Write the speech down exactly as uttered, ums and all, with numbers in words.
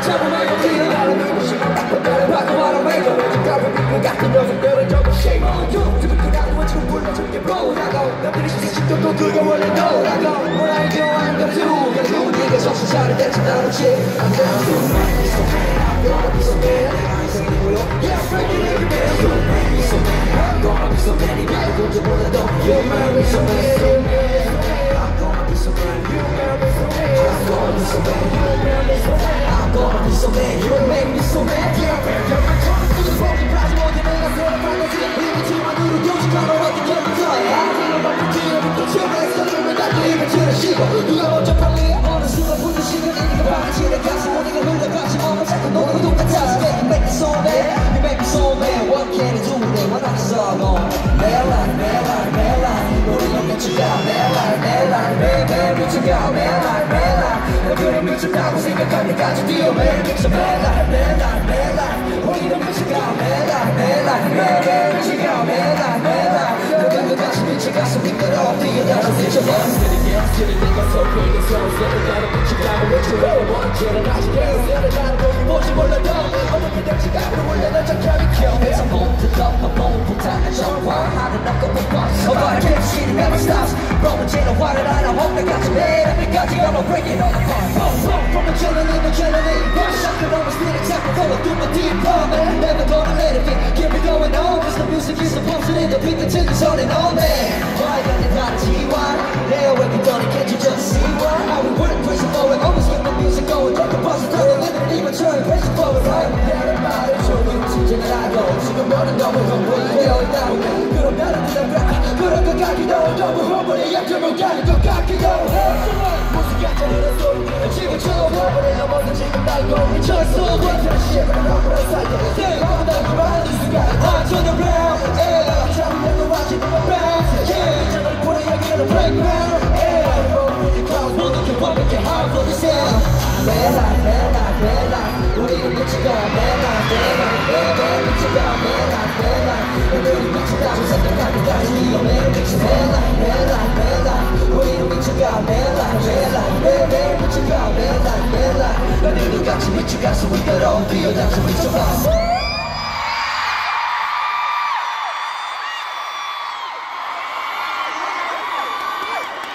잡아 말고 뛰어 나를 밀고 싶어 나를 봐도 알아 왜 너 왠지 까불 그 같은 녀석들은 저거 shame on you 지금도 나도 외치고 불러줄게 bro 나가 남들이 시식도 또 그거 원래 너 나가 What I do I'm gonna do gonna do 네가 정신 차릴 때쯤 나오지 I'm gonna do me so bad I'm gonna be so bad 내가 인생이고요 Yeah I'm breaking every bad You make me so mad I'm gonna be so bad 이 말을 뭔지 몰라도 You make me so mad I'm gonna be so bad You make me so mad I'm gonna be so bad You make me so mad I'm gonna be so mad You make me so mad Yeah man you're my top 무슨 소리 가지 못해 내가 생각한 거지 이미지만으로 요직하러 어떻게 붙어야 하지만 막 뒤에부터 치워냈어 주면 다 뒤에 치러시고 누가 먼저 빨리 어느 순간 부는 시간이니까 방치는 가슴 모니가 흘러가지 마 자꾸 너도 똑같아 You make me so mad You make me so mad What can I do 내 원하겠어 너 매일 날 매일 날 매일 날 우리는 미치가 매일 날 매일 날 매일 매일 미치가 매일 날 매일 날 그래 미친다고 생각할 때까지 뛰어 매일 미쳐 매일 날 매일 날 매일 날 우리는 미치가 매일 날 매일 날 매일 매일 미치가 매일 날 매일 날 끝까지 미쳐가서 미끄러워 뛰어다녀 미쳐봐 Sitting in my soul, bringing souls Never gotta put you down, what you really want 쟤는 아직 계속 나는 거기 보지 몰라도 어떻게 될지 가면 원래 널 잠깐이 켜 회사 못했던 맘 너무 못하는 전화하는 넌 거못 봤어 Oh but I can't see it never stops Bro 문제는 화를 안 하고 내까지 매일 앞에까지 I'm gonna break it all apart Boom boom from adrenaline to adrenaline One shot could almost split it 자꾸 걸어 through my deep palm Man never gonna let it be Keep it going on Cause the music is the pulsing in the beat that takes on and on man Why got it 다르지 why 내가 왜 그러니 can't you just see why How we work pressing forward Always get the music going Take a pause and turn it living even turn pressing forward right 나는 말을 조금씩 이제는 알고 지금 너는 너무 흥분되어 있다고 그럼 나는 그냥 랩 그런 것 같기도 너무 흥분해 약점을 가는 것 같기도 무슨 가짜는 소리 지금처럼 흥분해 넘어서 지금 날 거기 쳤어 원하는 shit 너무나 살게 내가 날 그만하는 순간 I turn around yeah 잠깐만 watching from around yeah 이제는 보내 여기는 playground yeah 모두 경험하게 하고 있어 매일 날 매일 날 매일 날 우리는 미치가 매일 날 매일 날 매일 매일 미치가 매일 날 매일 날 우리는 미치다고 생각할 때까지 매일 미치 매일 날 매일 날 매일 날 우리는 미치가 매일 날 매일 날 매일 매일 미치가 매일 날 매일 날 우리는 같이 미치가서 위로 뛰어다니고 미쳐봐